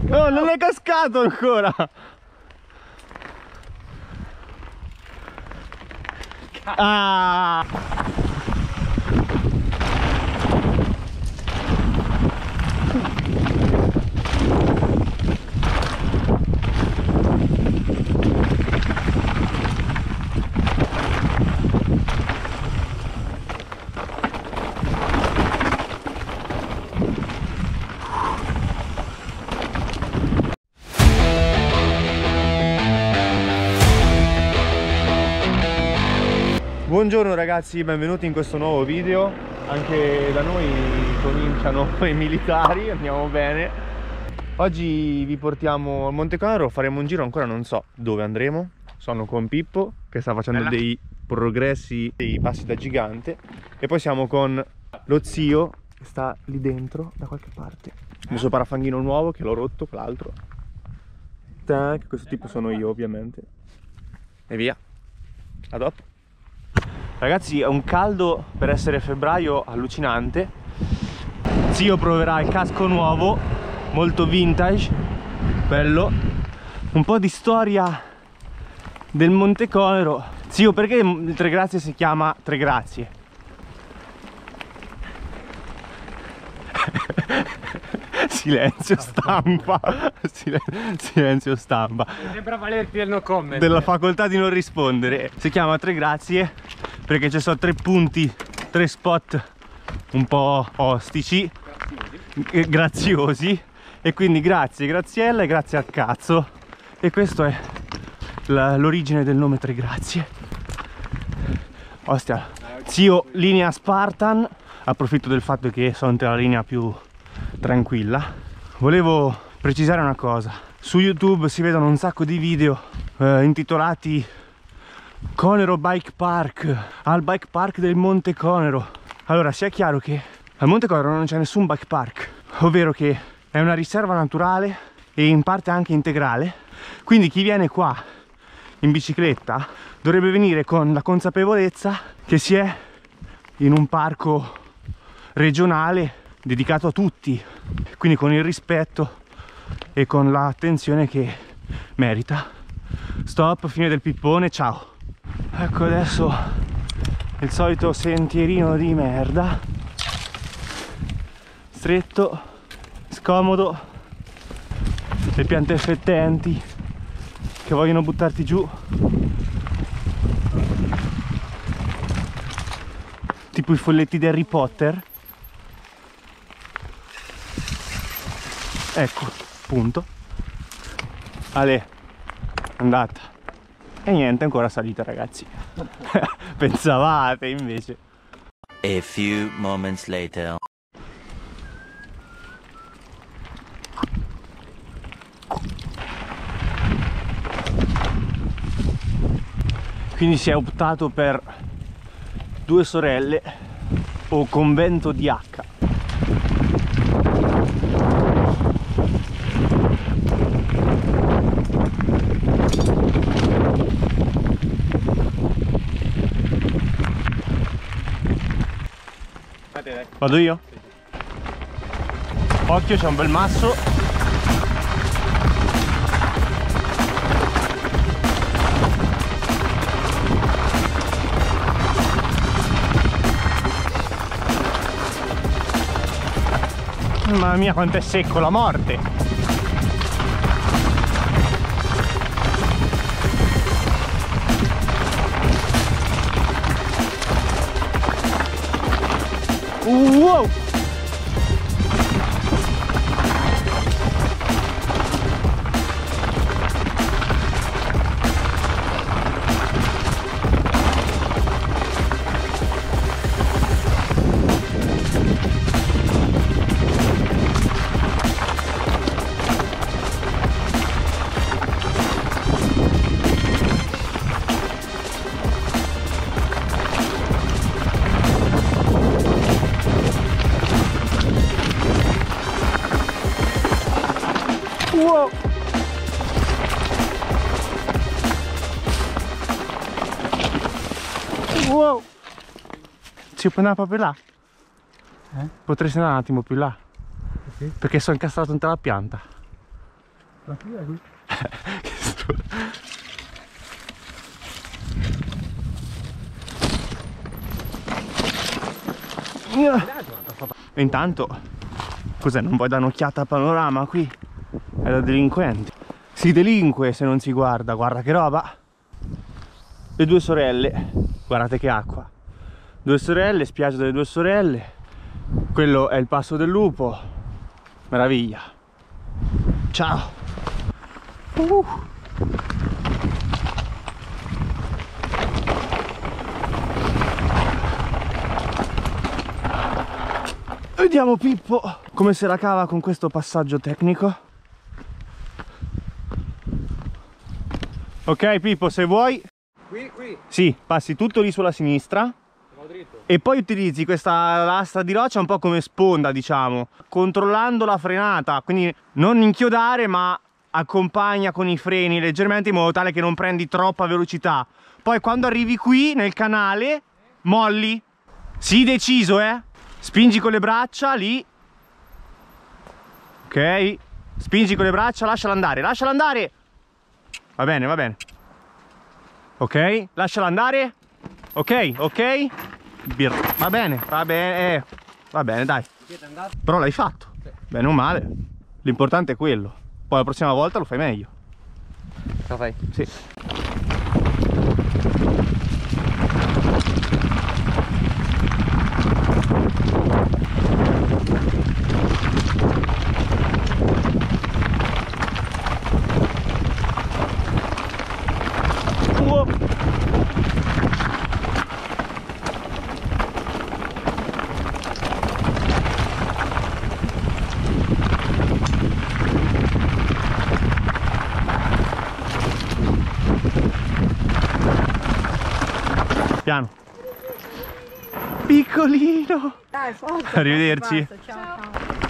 No, non è cascato ancora. Ah! Buongiorno ragazzi, benvenuti in questo nuovo video. Anche da noi cominciano i militari, andiamo bene. Oggi vi portiamo al Monte Conero, faremo un giro, ancora non so dove andremo. Sono con Pippo che sta facendo dei progressi, dei passi da gigante. E poi siamo con lo zio che sta lì dentro da qualche parte. Il suo parafanghino nuovo che l'ho rotto, quell'altro. Tac, questo tipo sono io ovviamente. E via, a dopo. Ragazzi, è un caldo per essere febbraio allucinante. Zio proverà il casco nuovo, molto vintage, bello. Un po' di storia del Monte Conero. Zio, perché il Tre Grazie si chiama Tre Grazie? Silenzio stampa. Silenzio stampa. Sembra valerti del no comment. Della facoltà di non rispondere. Si chiama Tre Grazie perché ci sono 3 punti, 3 spot un po' ostici, graziosi, e quindi grazie Graziella e grazie al cazzo. E questo è l'origine del nome Tre Grazie. Ostia, zio linea Spartan. Approfitto del fatto che sono la linea più tranquilla. Volevo precisare una cosa: su YouTube si vedono un sacco di video intitolati Conero Bike Park, al bike park del Monte Conero. Allora, sia chiaro che al Monte Conero non c'è nessun bike park, ovvero che è una riserva naturale e in parte anche integrale. Quindi chi viene qua in bicicletta dovrebbe venire con la consapevolezza che si è in un parco regionale dedicato a tutti, quindi con il rispetto e con l'attenzione che merita. Stop, fine del pippone, ciao. Ecco adesso il solito sentierino di merda, stretto, scomodo, le piante fettenti che vogliono buttarti giù, tipo i folletti di Harry Potter. Ecco, punto. Ale, andata. E niente, ancora salita ragazzi. Pensavate invece. A few moments later. Quindi si è optato per 2 sorelle o convento di H. Vado io? Occhio, c'è un bel masso. Mamma mia quanto è secco, la morte. Wow! Wow! Wow! Ci puoi andare proprio là? Potresti andare un attimo più là? Perché sono incastrato in la pianta. E intanto, cos'è? Non vuoi dare un'occhiata al panorama qui? È da delinquenti. Si delinque se non si guarda, guarda che roba. Le due sorelle, guardate che acqua. Due sorelle, spiaggia delle due sorelle. Quello è il Passo del Lupo. Meraviglia. Ciao. Vediamo Pippo come se la cava con questo passaggio tecnico. Ok Pippo, se vuoi. Qui. Sì, passi tutto lì sulla sinistra. E poi utilizzi questa lastra di roccia un po' come sponda, diciamo, controllando la frenata, quindi non inchiodare ma accompagna con i freni leggermente in modo tale che non prendi troppa velocità. Poi quando arrivi qui nel canale molli. Sii deciso, spingi con le braccia lì. Ok, spingi con le braccia, lasciala andare, lasciala andare. Va bene, va bene. Ok, lasciala andare. Ok, ok. Va bene, va bene, va bene, dai. Però l'hai fatto. Bene o male. L'importante è quello. Poi la prossima volta lo fai meglio. Lo fai? Sì. Piano. Piccolino. Dai, forza. Arrivederci. Ciao, ciao.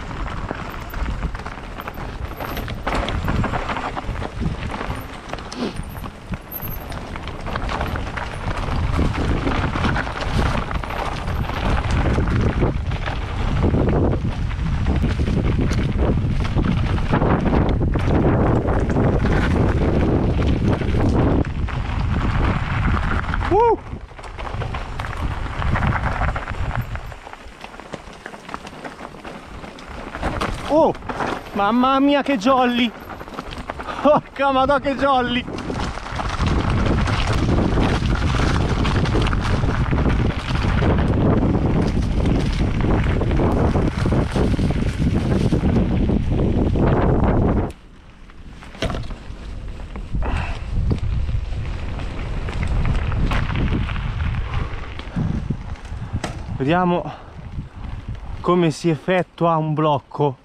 Oh, mamma mia che jolly! Porca madonna che jolly! Vediamo come si effettua un blocco.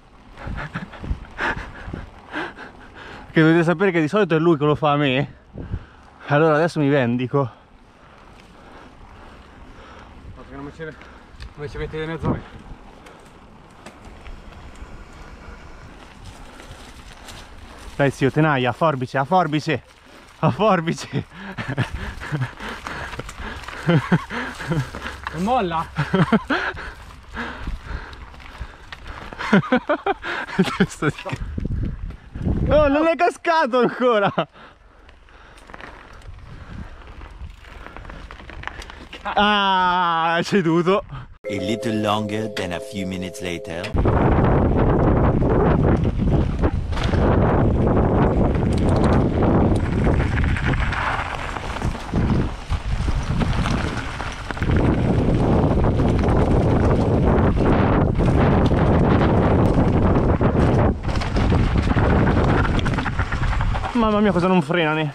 Che dovete sapere che di solito è lui che lo fa a me. Allora adesso mi vendico. Perché non mi ci metti le mezz'ore. Dai zio, tenaia, a forbice, a forbice, a forbice. E molla! No, non è cascato ancora! Ah, è ceduto. A little longer than a few minutes later. Mamma mia, cosa non frena né?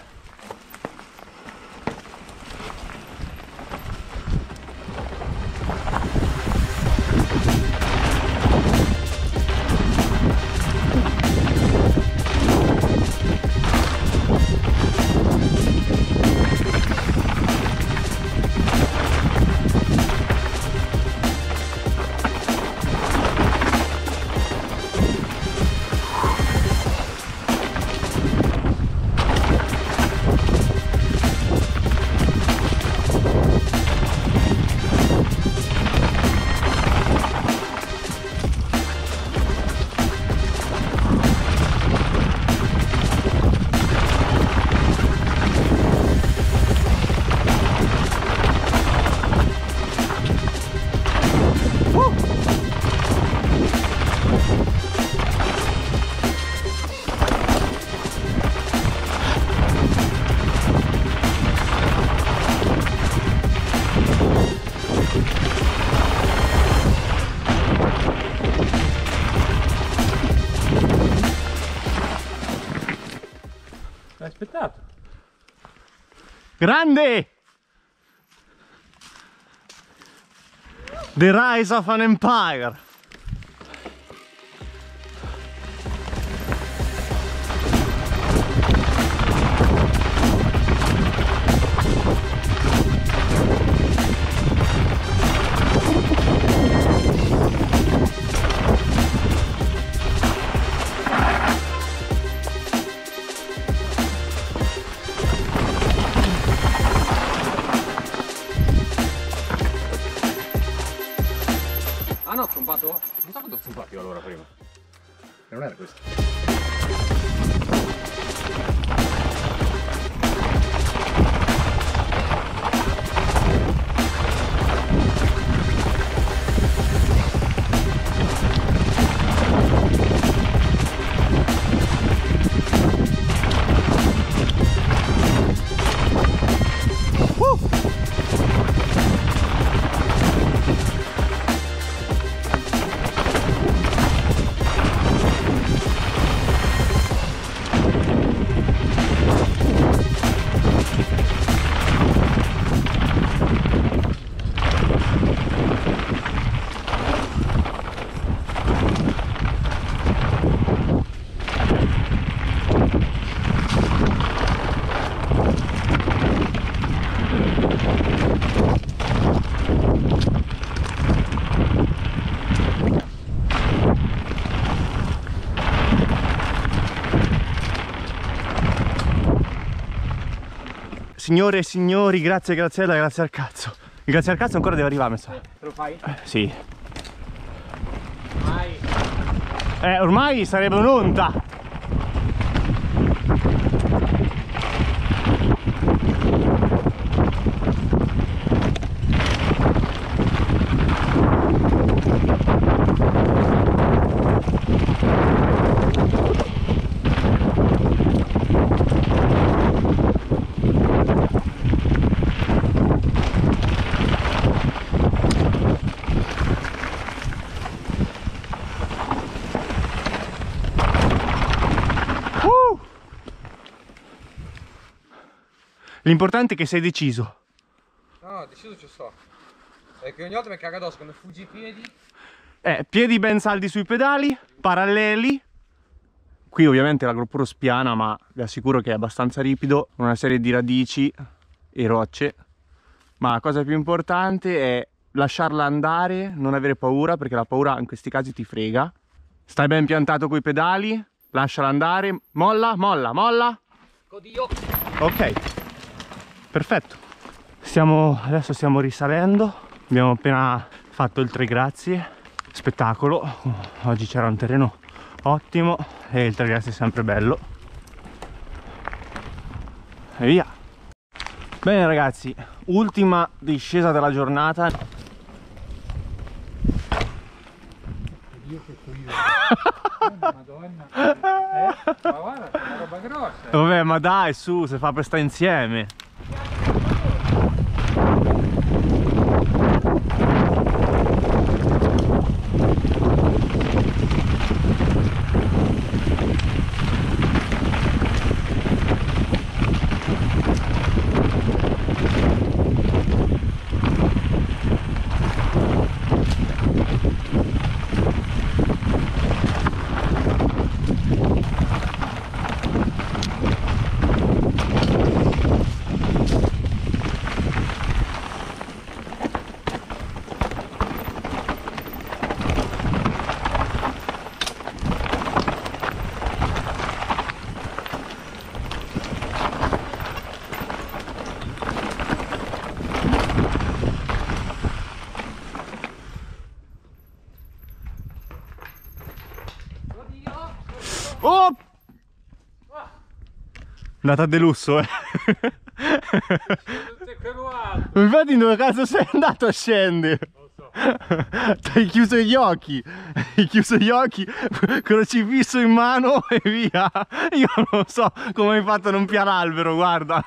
aspettato. Grande! The Rise of an Empire. Ah no, ho trompato? Non so quanto ho trompato io allora prima. Non era questo. Signore e signori, grazie Graziella, grazie al cazzo. Il grazie al cazzo ancora deve arrivare, mi sa. Te lo fai? Sì. Vai. Ormai sarebbe un'onta. L'importante è che sei deciso. No, deciso ci sto. È che ogni volta mi caga addosso quando fuggi i piedi. Piedi ben saldi sui pedali, paralleli. Qui ovviamente la GoPro spiana, ma vi assicuro che è abbastanza ripido, una serie di radici e rocce. Ma la cosa più importante è lasciarla andare, non avere paura, perché la paura in questi casi ti frega. Stai ben piantato coi pedali, lasciala andare, molla, molla, molla. Oddio. Ok. Perfetto, adesso stiamo risalendo, abbiamo appena fatto il Tre Grazie, spettacolo, oggi c'era un terreno ottimo e il Tre Grazie è sempre bello. E via! Bene ragazzi, ultima discesa della giornata. Dio che cuido. Madonna. Ma guarda, è una roba grossa. Vabbè, ma dai, su, se fa per stare insieme. Oh! Andata de lusso, Infatti dove cazzo sei andato a scendere? Non so. Hai chiuso gli occhi. Hai chiuso gli occhi, crocifisso in mano e via. Io non so come hai fatto a non piare l'albero, guarda.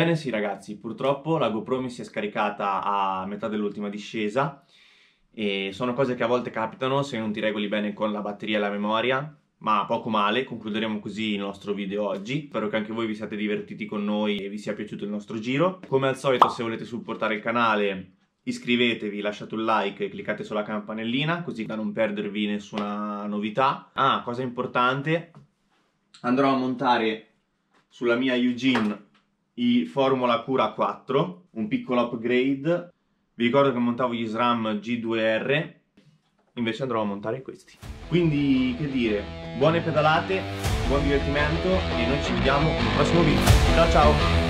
Ebbene sì ragazzi, purtroppo la GoPro mi si è scaricata a metà dell'ultima discesa e sono cose che a volte capitano se non ti regoli bene con la batteria e la memoria, ma poco male. Concluderemo così il nostro video oggi. Spero che anche voi vi siate divertiti con noi e vi sia piaciuto il nostro giro. Come al solito, se volete supportare il canale, iscrivetevi, lasciate un like e cliccate sulla campanellina così da non perdervi nessuna novità. Ah, cosa importante, andrò a montare sulla mia Eugene i Formula Cura 4, un piccolo upgrade. Vi ricordo che montavo gli SRAM G2R, invece andrò a montare questi. Quindi, che dire, buone pedalate, buon divertimento e noi ci vediamo nel prossimo video. Ciao ciao!